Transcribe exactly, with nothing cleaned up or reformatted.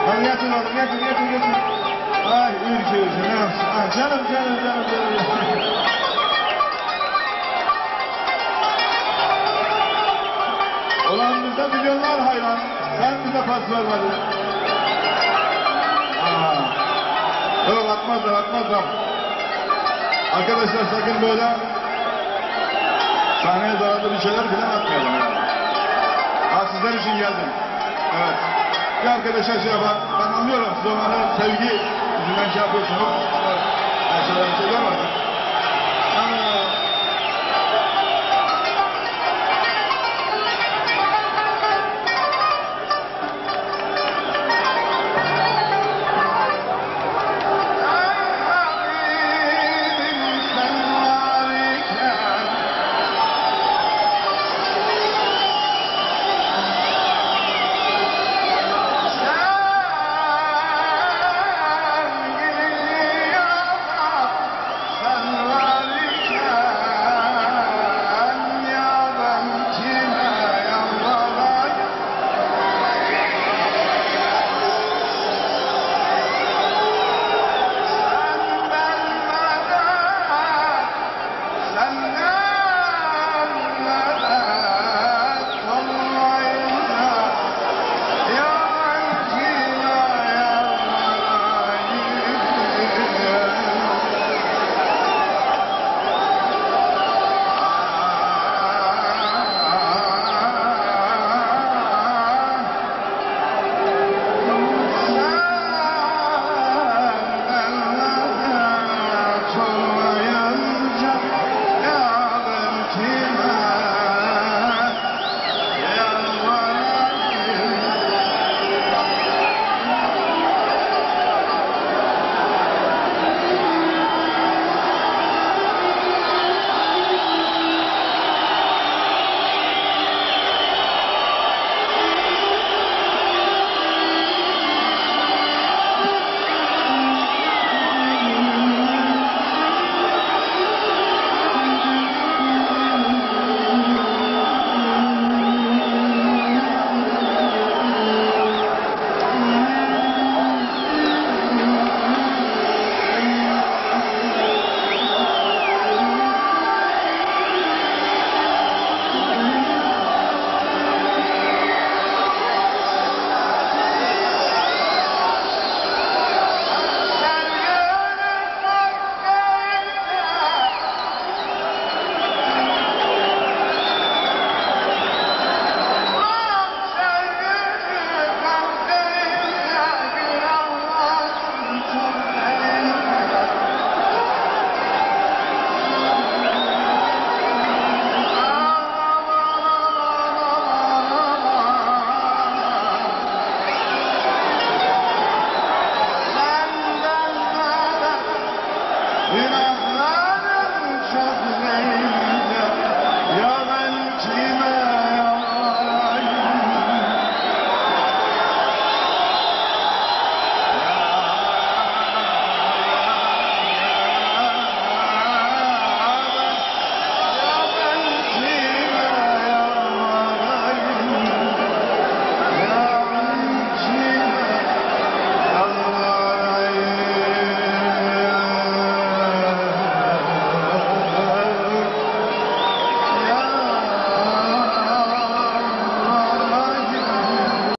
Hadi yatır oğlum, yatır, yatır, yatır. Ay, ürkü, ürkü, ne yapsın? Ay, canım, canım, canım, canım. Ulan bizde milyonlar hayran. Sen bize pas vermedin. Aa. Yok, atmazlar, atmazlar. Arkadaşlar sakın böyle sahneye zararlı bir şeyler falan atmayalım. Yani. Ha, sizler için geldim. Evet. Bir arkadaşa şey yapar. Ben anlıyorum. Siz onlara sevgi yüzünden şey yapıyorsunuz. Ben şeyler bir şey görmedim.